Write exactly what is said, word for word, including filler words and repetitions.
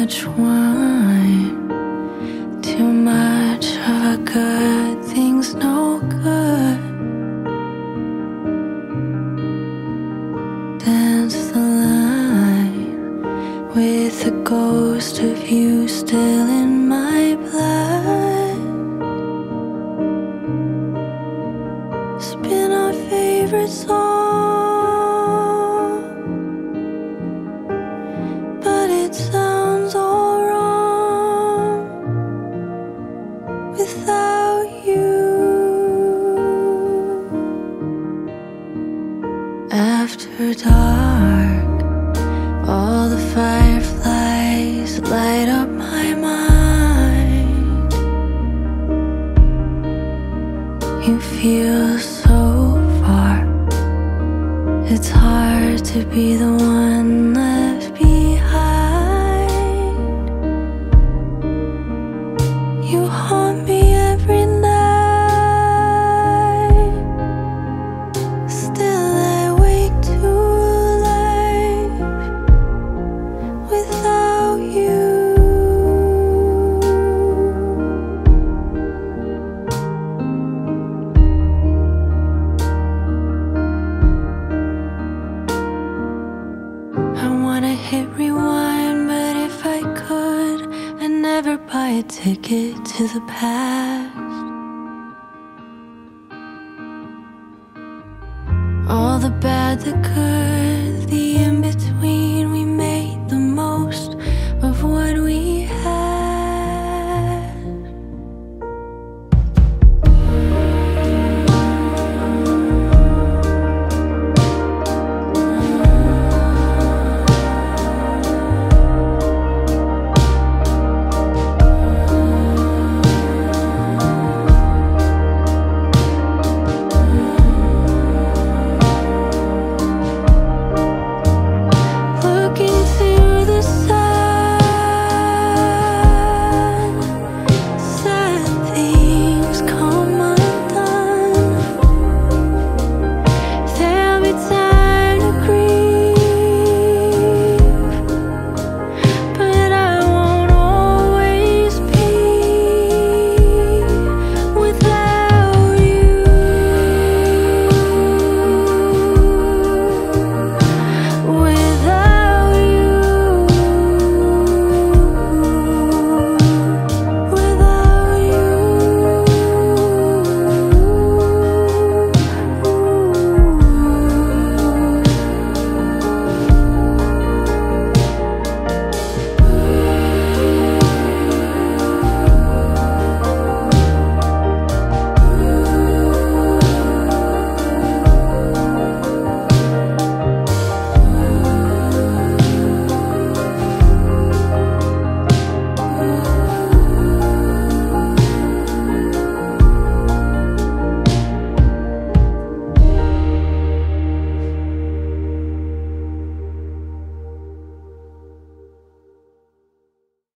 much wine, too much of a good thing's no good. Dance the line with the ghost of you still in my blood. Spin our favorite song, but it sounds all wrong without you. After dark, all the fireflies light up my mind. You feel so far, it's hard to be the one left behind. You haunt me every night, still I wake to life without you. I wanna hit rewind, but if I could, I'd never buy a ticket to the past. All the bad, the good,